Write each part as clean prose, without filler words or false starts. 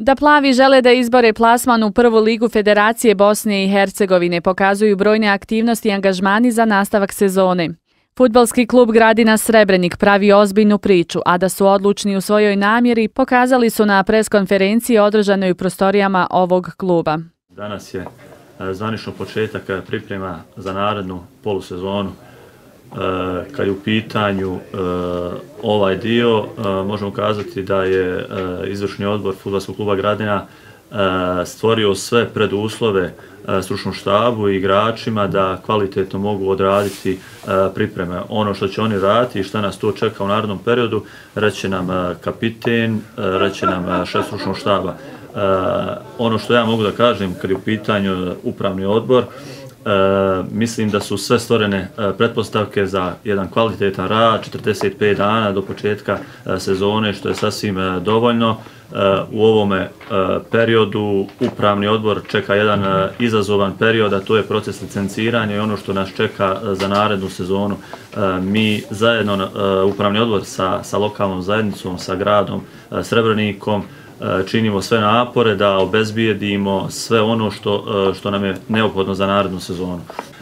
Da plavi žele da izbore plasman u prvu ligu Federacije Bosne i Hercegovine pokazuju brojne aktivnosti i angažmani za nastavak sezone. Fudbalski klub Gradina Srebrenik pravi ozbiljnu priču, a da su odlučni u svojoj namjeri pokazali su na preskonferenciji održanoj u prostorijama ovog kluba. Danas je zvanično početak priprema za narednu polusezonu. Kad je u pitanju ovaj dio, možemo kazati da je izvršni odbor Fudbalskog kluba Gradina stvorio sve preduslove stručnom štabu i igračima da kvalitetno mogu odraditi pripreme. Ono što će oni raditi i što nas to čeka u narednom periodu, reće nam kapiten, reće nam šef stručnog štaba. Ono što ja mogu da kažem kad je u pitanju upravni odbor, mislim da su sve stvorene pretpostavke za jedan kvalitetan rad, 45 dana do početka sezone, što je sasvim dovoljno. U ovome periodu upravni odbor čeka jedan izazovan period, a to je proces licenciranja i ono što nas čeka za narednu sezonu. Mi zajedno, upravni odbor sa lokalnom zajednicom, sa gradom Srebrenikom, činimo sve napore da obezbijedimo sve ono što nam je neophodno za narednu sezonu.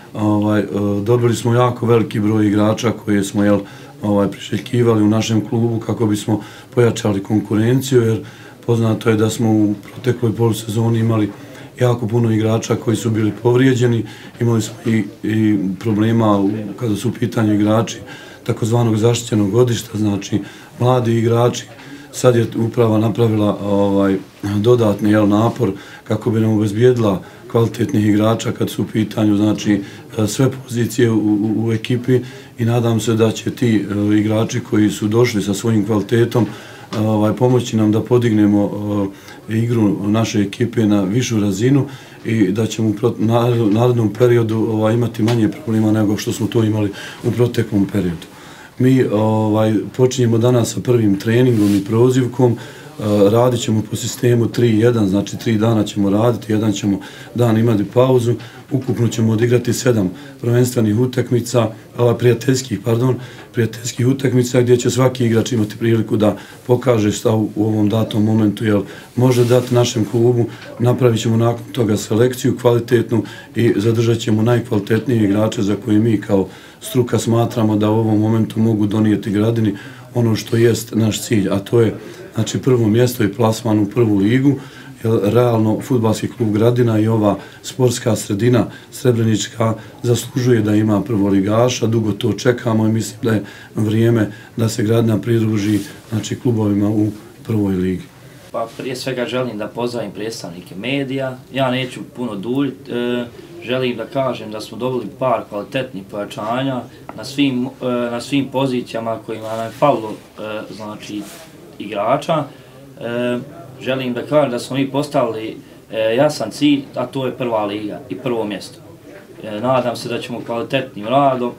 Dobili smo jako veliki broj igrača koje smo priželjkivali u našem klubu kako bismo pojačali konkurenciju, jer poznato je da smo u protekloj polusezoni imali jako puno igrača koji su bili povrijeđeni. Imali smo i problema kada su u pitanju igrači takozvanog zaštićenog godišta, znači mladi igrači. Sad je uprava napravila dodatni napor kako bi nam obezbijedila kvalitetnih igrača kad su u pitanju znači sve pozicije u ekipi i nadam se da će ti igrači koji su došli sa svojim kvalitetom pomoći nam da podignemo igru naše ekipe na višu razinu i da ćemo u narednom periodu imati manje problema nego što smo to imali u proteklom periodu. Mi počinjemo danas sa prvim treningom i prozivkom, radit ćemo po sistemu 3-1, znači 3 dana ćemo raditi, jedan ćemo dan imati pauzu, ukupno ćemo odigrati 7 prvenstvenih utakmica, prijateljskih utakmica gdje će svaki igrač imati priliku da pokaže šta u ovom datom momentu može dati našem klubu. Napravit ćemo nakon toga selekciju kvalitetnu i zadržat ćemo najkvalitetnije igrače za koje mi kao struka smatramo da u ovom momentu mogu donijeti Gradini ono što jest naš cilj, a to je znači prvo mjesto i plasman u prvu ligu. Realno Fudbalski klub Gradina i ova sportska sredina srebrenička zaslužuje da ima prvoligaša, dugo to čekamo i mislim da je vrijeme da se Gradina pridruži znači klubovima u prvoj ligi. Pa prije svega želim da pozdravim predstavnike medija, ja neću puno duljiti, želim da kažem da smo dobili par kvalitetnih pojačanja na svim pozicijama kojima nam je falilo znači igrača. Želim da kažem da smo mi postavili jasan cilj, a to je prva liga i prvo mjesto. Nadam se da ćemo kvalitetnim radom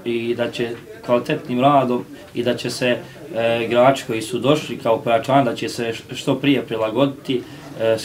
i da će se igrači koji su došli kao pojačanje, da će se što prije prilagoditi s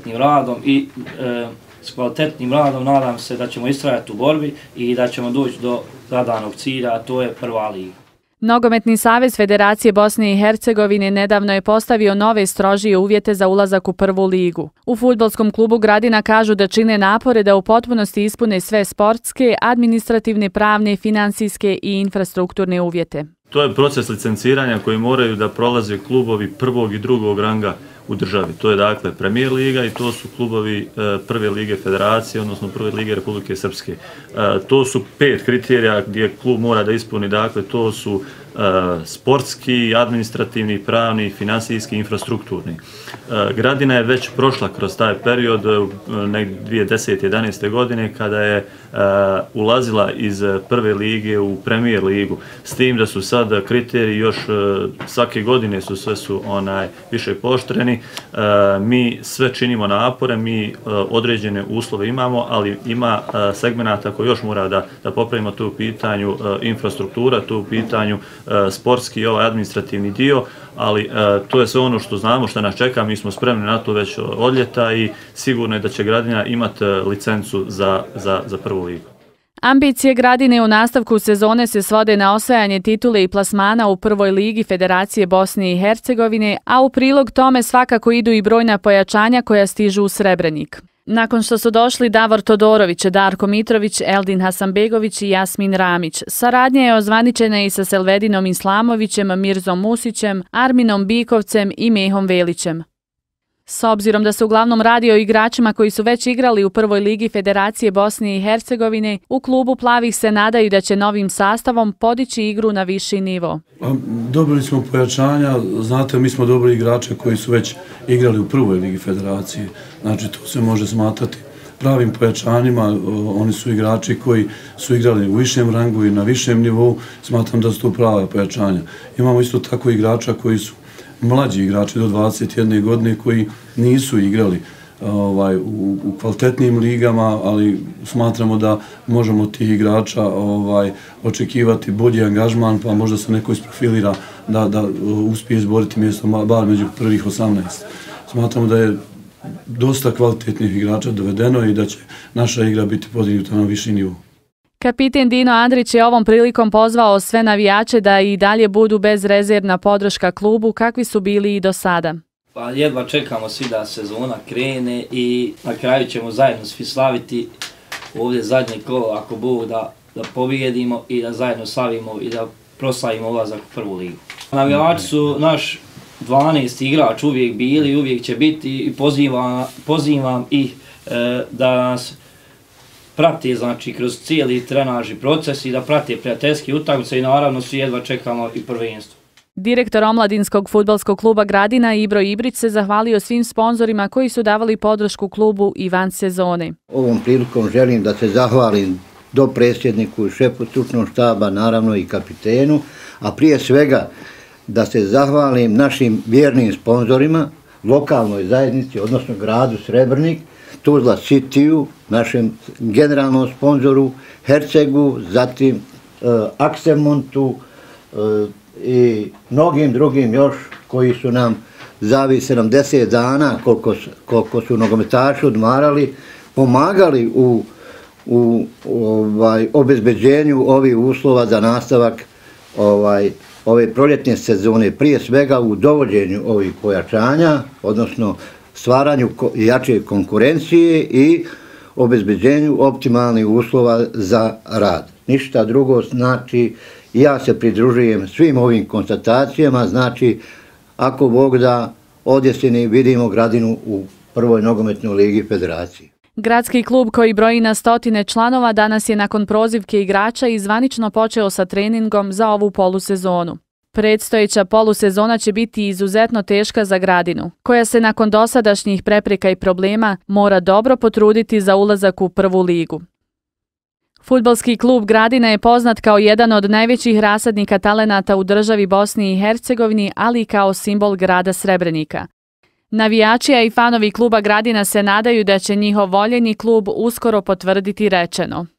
kvalitetnim radom nadam se da ćemo istrajati u borbi i da ćemo doći do zadanog cilja, a to je prva liga. Nogometni savez Federacije Bosne i Hercegovine nedavno je postavio nove strožije uvjete za ulazak u prvu ligu. U Fudbalskom klubu Gradina kažu da čine napore da u potpunosti ispune sve sportske, administrativne, pravne, finansijske i infrastrukturne uvjete. To je proces licenciranja koji moraju da prolaze klubovi prvog i drugog ranga u državi. To je dakle Premier liga i to su klubovi prve lige Federacije, odnosno prve lige Republike Srpske. To su 5 kriterija gdje klub mora da ispuni, dakle to su sportski, administrativni, pravni, finansijski, infrastrukturni. Gradina je već prošla kroz taj period 2010-11. godine kada je ulazila iz prve lige u Premier ligu. S tim da su sad kriteriji još svake godine sve su više pooštreni. Mi sve činimo napore, mi određene uslove imamo, ali ima segmenata koji još mora da popravimo tu u pitanju infrastruktura, tu u pitanju sportski i administrativni dio, ali to je sve ono što znamo, što nas čeka, mi smo spremni na to već od ljeta i sigurno je da će Gradina imati licencu za prvu ligu. Ambicije Gradine u nastavku sezone se svode na osvajanje titule i plasmana u prvoj ligi Federacije Bosne i Hercegovine, a u prilog tome svakako idu i brojna pojačanja koja stižu u Srebrenik. Nakon što su došli Davor Todorović, Darko Mitrović, Eldin Hasanbegović i Jasmin Ramić, saradnja je ozvaničena i sa Selvedinom Islamovićem, Mirzom Musićem, Arminom Bikovcem i Mehom Velićem. S obzirom da se uglavnom radi o igračima koji su već igrali u prvoj ligi Federacije Bosne i Hercegovine, u klubu Plavih se nadaju da će novim sastavom podići igru na viši nivo. Dobili smo pojačanja, znate, mi smo dobili igrače koji su već igrali u prvoj ligi Federacije, znači to se može smatrati pravim pojačanjima. Oni su igrači koji su igrali u višem rangu i na višem nivou, smatram da su to prava pojačanja. Imamo isto tako igrača koji su mlađi igrači do 21 godine koji nisu igrali u kvalitetnim ligama, ali smatramo da možemo tih igrača očekivati bolji angažman, pa možda se neko isprofilira da uspije izboriti mjesto bar među prvih 18. Smatramo da je dosta kvalitetnih igrača dovedeno i da će naša igra biti podignuta na viši nivo. Kapiten Dino Andrić je ovom prilikom pozvao sve navijače da i dalje budu bezrezervna podrška klubu kakvi su bili i do sada. Pa jedva čekamo svi da sezona krene i na kraju ćemo zajedno svi slaviti ovdje zadnje kolo, ako Bog, da pobijedimo i da zajedno slavimo i da proslavimo ulazak u prvu ligu. Navijači su naš 12. igrač uvijek bili, uvijek će biti i pozivam ih da nas prate, znači, kroz cijeli trenažni proces i da prate prijateljske utakmice i naravno svi jedva čekamo i prvenstvo. Direktor omladinskog fudbalskog kluba Gradina Ibro Ibrić se zahvalio svim sponzorima koji su davali podršku klubu i van sezone. Ovom prilikom želim da se zahvalim dopredsjedniku i šefu stručnog štaba, naravno i kapitenu, a prije svega da se zahvalim našim vjernim sponzorima, lokalnoj zajednici, odnosno gradu Srebrnik, Tuzla Citiju, našem generalnom sponzoru, Hercegu, zatim Aksemontu i mnogim drugim još koji su nam za 70 dana, koliko su nogometaši odmarali, pomagali u obezbeđenju ovih uslova za nastavak ove proljetne sezone, prije svega u dovođenju ovih pojačanja, odnosno stvaranju jače konkurencije i obezbeđenju optimalnih uslova za rad. Ništa drugo, znači ja se pridružujem svim ovim konstatacijama, znači ako Bog da od jeseni vidimo Gradinu u prvoj nogometnoj ligi Federacije. Gradski klub koji broji na stotine članova danas je nakon prozivke igrača i zvanično počeo sa treningom za ovu polusezonu. Predstojeća polusezona će biti izuzetno teška za Gradinu, koja se nakon dosadašnjih prepreka i problema mora dobro potruditi za ulazak u prvu ligu. Fudbalski klub Gradina je poznat kao jedan od najvećih rasadnika talenata u državi Bosni i Hercegovini, ali i kao simbol grada Srebrenika. Navijači i fanovi kluba Gradina se nadaju da će njihov voljeni klub uskoro potvrditi rečeno.